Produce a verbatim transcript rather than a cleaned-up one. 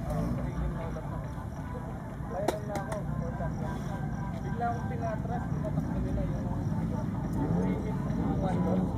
Oo, training na ulat ako. Mayroon na ako, for champion. Bigla akong pinatras, pinatakbo nila yung yung limit ng one doon.